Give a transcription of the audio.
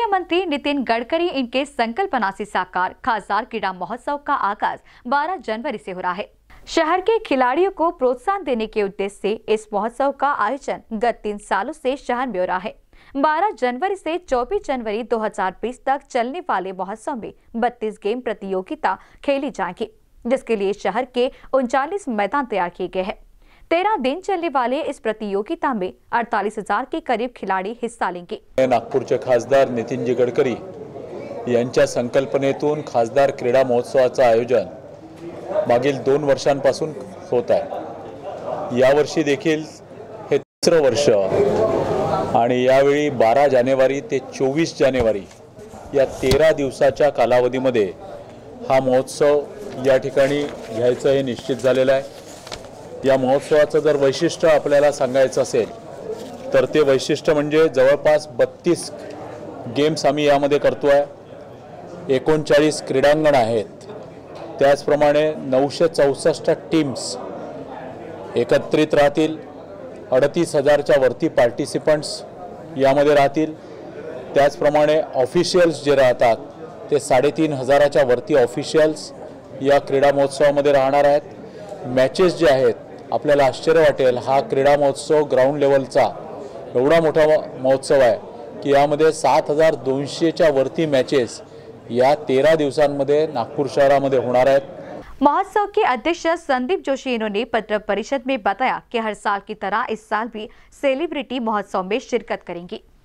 मंत्री नितिन गडकरी इनके संकल्पना से साकार खासदार क्रीड़ा महोत्सव का आगाज 12 जनवरी से हो रहा है। शहर के खिलाड़ियों को प्रोत्साहन देने के उद्देश्य से इस महोत्सव का आयोजन गत 3 सालों से शहर में हो रहा है। 12 जनवरी से 24 जनवरी 2020 तक चलने वाले महोत्सव में 32 गेम प्रतियोगिता खेली जाएंगी, जिसके लिए शहर के 39 मैदान तैयार किए गए हैं। 13 दिन चलने वाले इस प्रतियोगिता में 48,000 के करीब खिलाड़ी हिस्सा लेंगे। नागपूरचे खासदार नितिनजी गडकरी यांच्या संकल्पनेतून खासदार क्रीडा महोत्सवाचं आयोजन मागील 2 वर्षांपासून होत आहे। यावर्षी देखील हे 3रं वर्ष आणि यावेळी 12 जानेवारी ते 24 जानेवारी या 13 दिवसाच्या कालावधीमध्ये हा महोत्सव या ठिकाणी घ्यायचं हे निश्चित झालेलं आहे। या महोत्सवाचं जर वैशिष्ट्य आपल्याला सांगायचं असेल तर ते वैशिष्ट्य म्हणजे जवळपास 32 गेम्स आम्ही यामध्ये करतोय। 39 क्रीडांगण आहेत। त्याचप्रमाणे 964 टीम्स एकत्रित राहतील। 38,000च्या वरती पार्टिसिपंट्स यामध्ये राहतील। त्याचप्रमाणे ऑफिशियल्स जे राहतात ते 3,500च्या वरती ऑफिशियल्स या क्रीडा महोत्सवामध्ये राहणार आहेत। मॅचेस जे आहेत, आपल्याला आश्चर्य वाटेल, हा क्रीडा महोत्सव ग्राउंड लेवलचा एवढा मोठा महोत्सव आहे की यामध्ये 7,200च्या वरती मॅचेस या 13 दिवसांमध्ये नागपूर शहरामध्ये होणार आहेत। महोत्सव के अध्यक्ष संदीप जोशी इन्होंने पत्र परिषद में बताया कि हर साल की तरह इस साल भी सेलिब्रिटी महोत्सव में शिरकत करेंगी।